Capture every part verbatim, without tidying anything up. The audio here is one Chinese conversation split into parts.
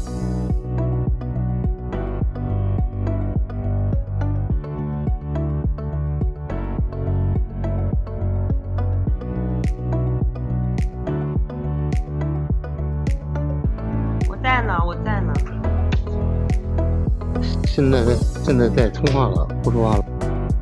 我在呢，我在呢。 现在现在在通话了，不说话了。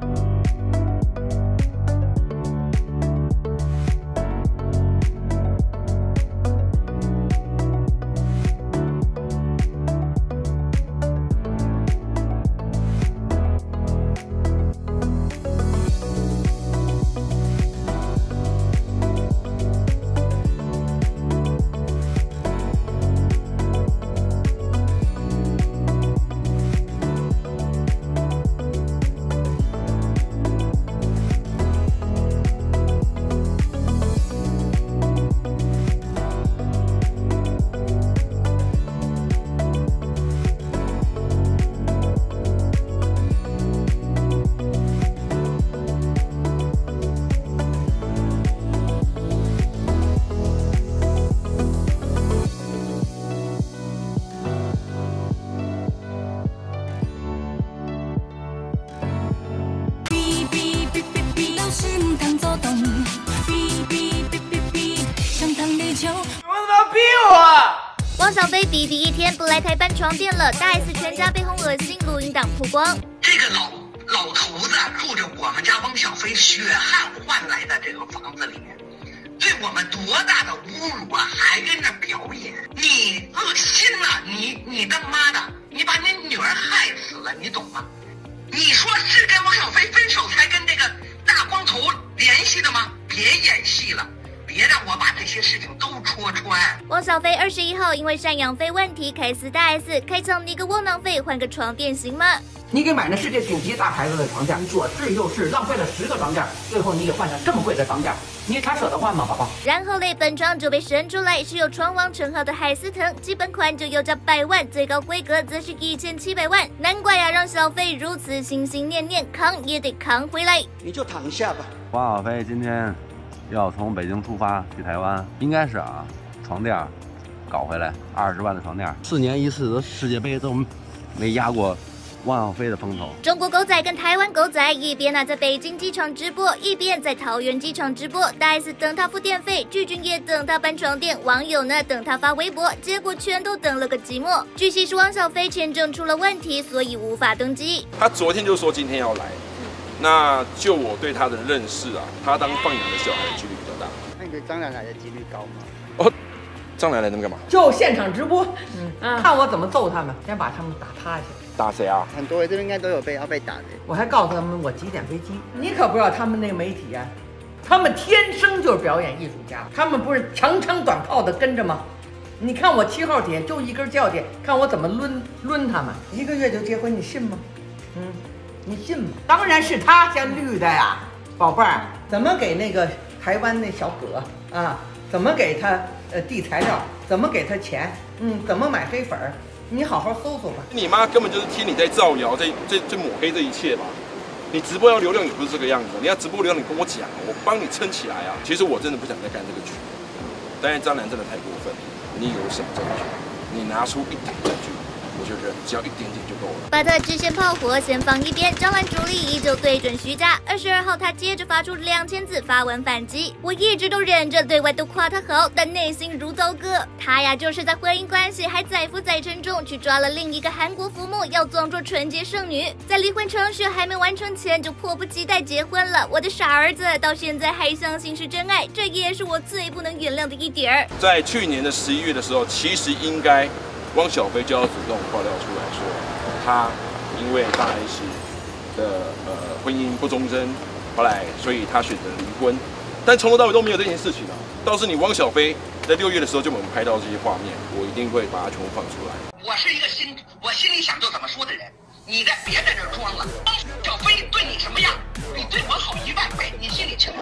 汪小菲比第一天不来台搬床垫了，大 S 全家被轰恶心，录音档曝光。 这个老老头子住着我们家汪小菲血汗换来的这个房子里面，对我们多大的侮辱啊！还跟那表演，你恶心了！你你他妈的，你把你女儿害死了，你懂吗？你说是跟汪小菲分手才跟这个大光头联系的吗？别演戏了。别让我把这些事情都戳穿。 汪小菲二十一号因为赡养费问题开撕大 S， 开枪你个窝囊废，换个床垫行吗？ 你给买那世界顶级大牌子的床垫，左试右试，浪费了十个床垫，最后你给换成这么贵的床垫，你还舍得换吗，宝宝？ 然后嘞，本床就被生出来是有床王称号的海思腾，基本款就有价百万，最高规格则是一千七百万。难怪啊，让小菲如此心心念念，扛也得扛回来。 你就躺下吧。 汪小菲今天要从北京出发去台湾，应该是啊，床垫搞回来二十万的床垫，四年一次的世界杯都没压过汪小菲的风头。 中国狗仔跟台湾狗仔一边呢在北京机场直播，一边在桃园机场直播。大 S 等他付电费，具俊晔等他搬床垫，网友呢等他发微博，结果全都等了个寂寞。据悉是汪小菲签证出了问题，所以无法登机。 他昨天就说今天要来。那就我对他的认识啊，他当放养的小孩的几率比较大。 那你对张奶奶的几率高吗？ 哦，张奶奶他们干嘛？ 就现场直播，嗯，嗯看我怎么揍他们，先把他们打趴下。 打谁啊？ 很多人这边应该都有被要被打的。 我还告诉他们我几点飞机。你可不知道他们那个媒体啊，他们天生就是表演艺术家，他们不是长枪短炮的跟着吗？你看我七号铁就一根胶铁，看我怎么抡抡他们，一个月就结婚，你信吗？嗯。你信吗？当然是他先绿的呀，宝贝儿。怎么给那个台湾那小葛啊？怎么给他呃递材料？怎么给他钱？嗯，怎么买黑粉儿？你好好搜搜吧。 你妈根本就是听你在造谣，在在在抹黑这一切吧？你直播要流量，你不是这个样子。你要直播流量，你跟我讲，我帮你撑起来啊。其实我真的不想再干这个局，但是张楠真的太过分了。你有什么证据？你拿出一点证据。我觉得只要一点点就够了。 把他支线炮火先放一边，张兰主力依旧对准徐佳。二十二号，他接着发出两千字发文反击。我一直都忍着，对外都夸他好，但内心如刀割。他呀，就是在婚姻关系还载浮载沉中，去抓了另一个韩国浮木，要装作纯洁圣女，在离婚程序还没完成前就迫不及待结婚了。我的傻儿子到现在还相信是真爱，这也是我最不能原谅的一点儿。 在去年的十一月的时候，其实应该。汪小菲就要主动爆料出来说，他因为大 S 的呃婚姻不忠贞，后来所以他选择离婚，但从头到尾都没有这件事情啊。倒是你汪小菲在六月的时候就我们拍到这些画面，我一定会把它全部放出来。 我是一个心我心里想就怎么说的人，你在别在这装了。汪小菲对你什么样，你对我好一万倍，你心里清楚。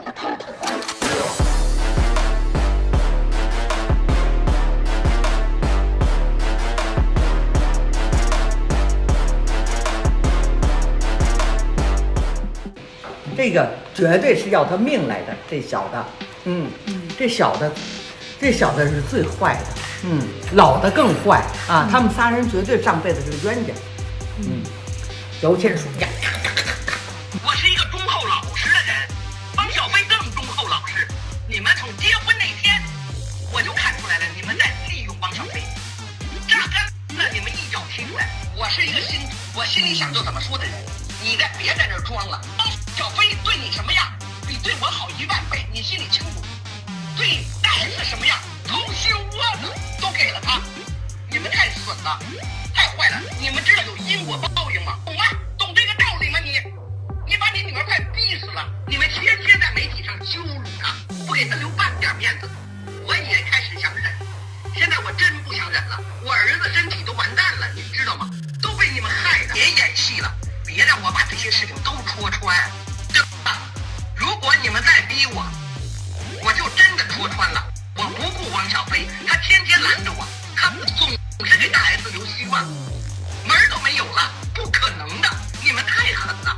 这个绝对是要他命来的，这小的，嗯，这小的，这小的是最坏的。 嗯，老的更坏啊！他们仨人绝对上辈子是冤家。嗯，摇钱树呀，咔咔咔咔。 我是一个忠厚老实的人，汪小菲更忠厚老实。你们从结婚那天，我就看出来了，你们在利用汪小菲，榨干了你们一脚踢出来。我是一个心，我心里想就怎么说的人，你再别在这儿装了。汪小菲对你什么样，比对我好一万倍，你心里清楚。对大 S 什么样，偷心窝子都给了他。你们太损了，太坏了。你们知道有因果报应吗？懂吗？懂这个道理吗？你，你把你女儿快逼死了。你们天天在媒体上羞辱她，不给她留半点面子。我也开始想忍，现在我真不想忍了。我儿子身体都完蛋了，你知道吗？都被你们害的。别演戏了，别让我把这些事情都戳穿，对吧？如果你们再逼我，我就真的戳穿了。我不顾汪小菲，他天天拦着我，他总是给大 S 留希望，门儿都没有了，不可能的，你们太狠了。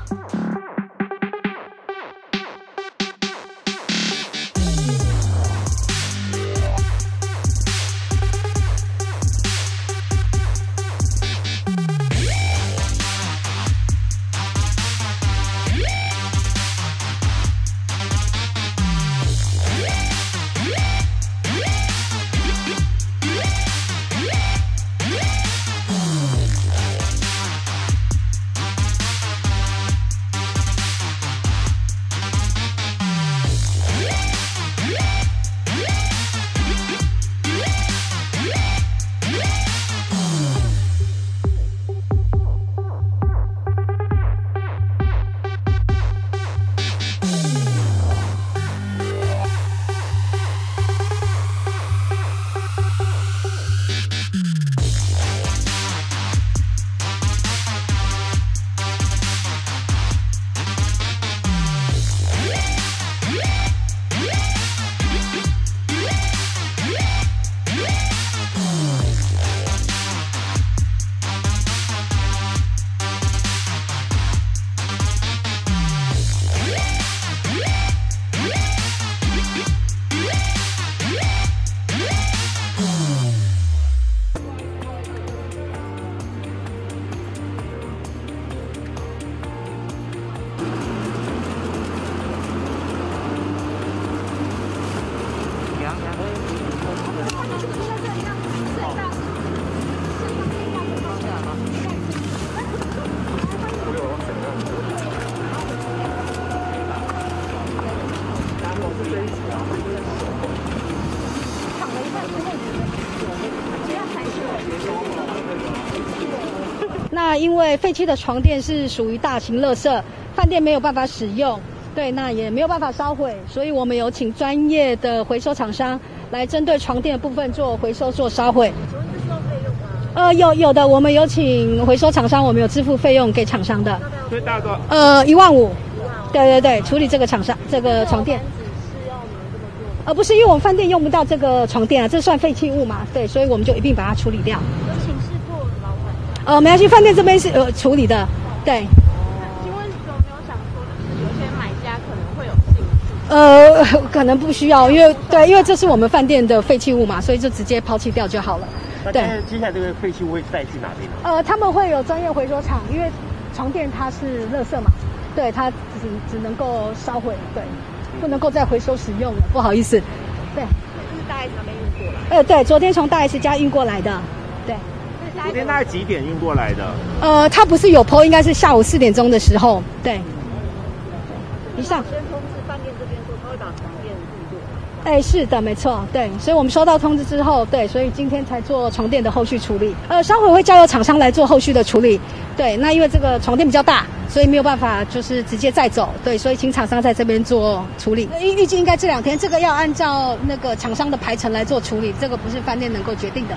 那因为废弃的床垫是属于大型垃圾，饭店没有办法使用，对，那也没有办法烧毁，所以我们有请专业的回收厂商来针对床垫的部分做回收做烧毁。呃，有有的，我们有请回收厂商，我们有支付费用给厂商的。 所以大概呃一万五，对对对，处理这个厂商这个床垫。呃，不是，因为我们饭店用不到这个床垫啊，这算废弃物嘛，对，所以我们就一并把它处理掉。 有请事故老板。 呃，没关系，饭店这边是呃处理的，对。 请问有没有想说，就是有些买家可能会有兴趣？ 呃，可能不需要，因为对，因为这是我们饭店的废弃物嘛，所以就直接抛弃掉就好了。 对。那接下来这个废弃物会带去哪里呢？ 呃，他们会有专业回收厂，因为床垫它是垃圾嘛，对，它只只能够烧毁，对。不能够再回收使用了，不好意思。对， 这是大 S 那边运过来。 呃，对，昨天从大 S 家运过来的。对。 昨天大概几点运过来的？ 呃，他不是有 P O， 应该是下午四点钟的时候。对。以上。 先通知饭店这边说他会把床垫运过来。 哎，是的，没错，对，所以我们收到通知之后，对，所以今天才做床垫的后续处理。呃，稍后会交由厂商来做后续的处理。对，那因为这个床垫比较大，所以没有办法就是直接载走，对，所以请厂商在这边做处理。预预计应该这两天，这个要按照那个厂商的排程来做处理，这个不是饭店能够决定的。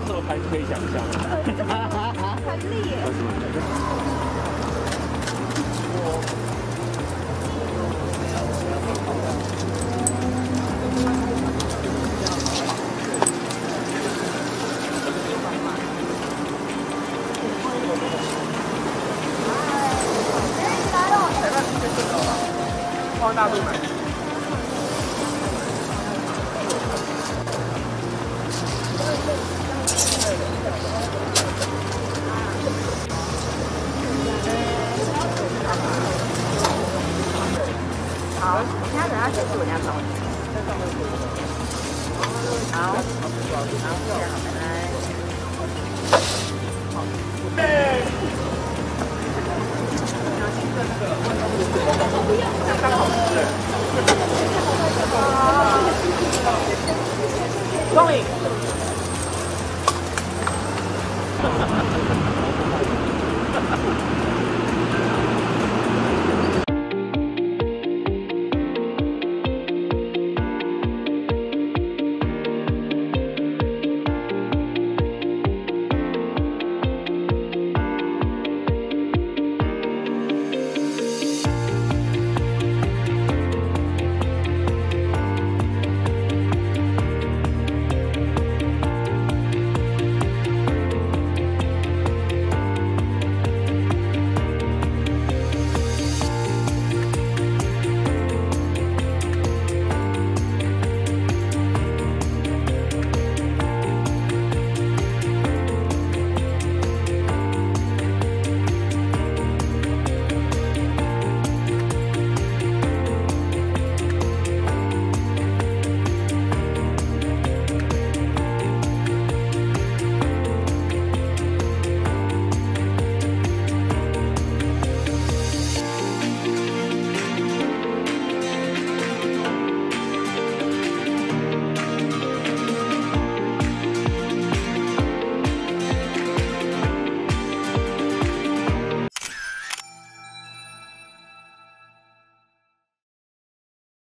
时候还是可以想象的。 很厉耶。 放大度买。 好，现在等下结束我家找你。好，好，这样拜拜。好，对。